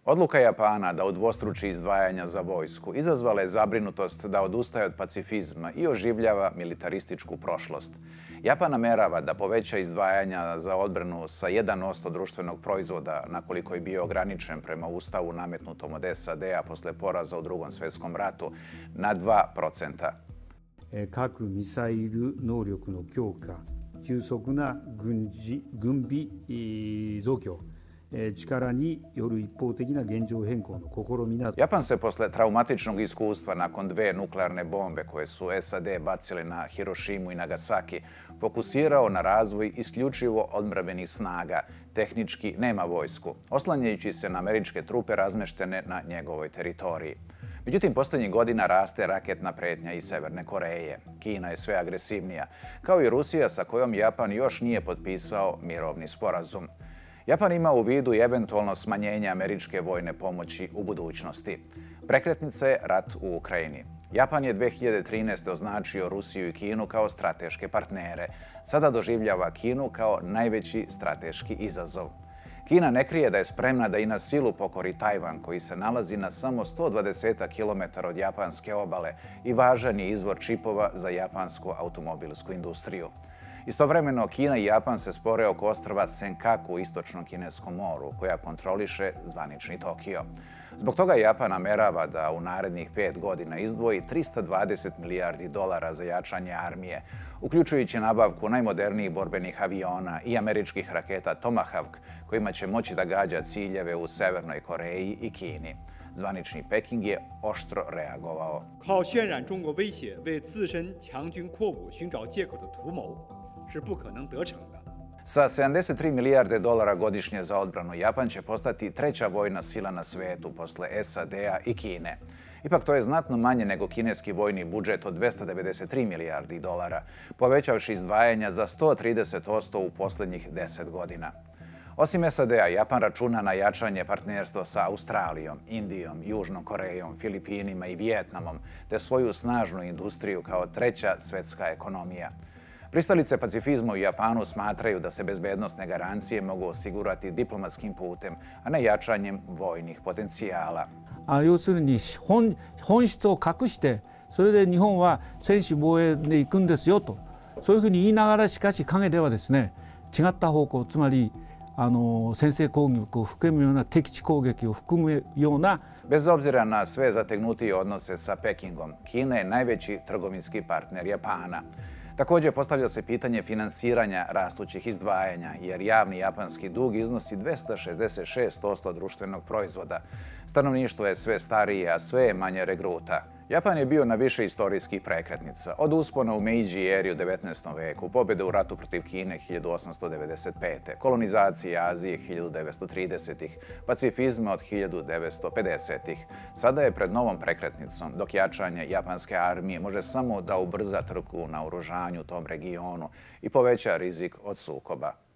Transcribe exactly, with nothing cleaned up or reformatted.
Odluka Japana da udvostruči izdvajanja za vojsku izazvala je zabrinutost da odustaje od pacifizma i oživljava militarističku prošlost. Japan namerava da poveća izdvajanja za odbranu sa jedan posto društvenog proizvoda, na koliko je bio ograničen prema ustavu nametnutom od S A D-a posle poraza u Drugom svjetskom ratu, na dva procenta. 核ミサイル能力の強化、急速な軍事軍備増強、力による一方的な現状変更の試みなど。 Japan se posle traumatičnog iskustva nakon dve nuklearne bombe koje su S A D bacile na Hirošimu i Nagasaki fokusirao na razvoj isključivo odbrambenih snaga, tehnički nema vojsku, oslanjajući se na američke trupe razmeštene na njegovoj teritoriji. Međutim, posljednjih godina raste raketna pretnja iz Severne Koreje. Kina je sve agresivnija, kao i Rusija sa kojom Japan još nije potpisao mirovni sporazum. Japan ima u vidu i eventualno smanjenje američke vojne pomoći u budućnosti. Prekretnica je rat u Ukrajini. Japan je dve hiljade trinaeste. označio Rusiju i Kinu kao strateške partnere. Sada doživljava Kinu kao najveći strateški izazov. Kina ne krije da je spremna da i na silu pokori Tajvan, koji se nalazi na samo sto dvadeset kilometara od japanske obale i važan je izvor čipova za japansku automobilsku industriju. Istovremeno, Kina i Japan se spore oko ostrva Senkaku u istočnom kineskom moru, koja kontroliše zvanični Tokio. Zbog toga Japan namerava da u narednih pet godina izdvoji trista dvadeset milijardi dolara za jačanje armije, uključujući nabavku najmodernijih borbenih aviona i američkih raketa Tomahawk, kojima će moći da gađa ciljeve u Severnoj Koreji i Kini. Zvanični Peking je oštro reagovao. 靠渲染中国威胁为自身强军扩武寻找借口的图谋是不可能得逞的。 Sa sedamdeset tri milijarde dolara godišnje za odbranu, Japan će postati treća vojna sila na svetu posle S A D-a i Kine. Ipak to je znatno manje nego kineski vojni budžet od dvesta devedeset tri milijardi dolara, povećavši izdvajanja za sto trideset posto u posljednjih deset godina. Osim S A D-a, Japan računa na jačanje partnerstva sa Australijom, Indijom, Južnom Korejom, Filipinima i Vijetnamom, te svoju snažnu industriju kao treća svetska ekonomija. Pristalice pacifizma u Japanu smatraju da se bezbednosne garancije mogu osigurati diplomatskim putem, a ne jačanjem vojnih potencijala. あ、要するに本本質を隠して、それで日本は専守防衛で行くんですよと、そういうふうに言いながらしかし陰ではですね、違った方向、つまりあの先制攻撃を含むような敵地攻撃を含むような Bez obzira na sve zategnutije odnose sa Pekingom, Kina je najveći trgovinski partner Japana. Također postavlja se pitanje finansiranja rastućih izdvajanja, jer javni japanski dug iznosi dvesta šezdeset šest posto društvenog proizvoda. Stanovništvo je sve starije, a sve je manje regruta. Japan je bio na više istorijskih prekretnica, od uspona u Meidži eri u devetnaestom veku, pobjede u ratu protiv Kine hiljadu osamsto devedeset pete. kolonizacije Azije hiljadu devetsto tridesetih. pacifizma od hiljadu devetsto pedesetih. Sada je pred novom prekretnicom, dok jačanje japanske armije može samo da ubrza trku na oružanju u tom regionu i poveća rizik od sukoba.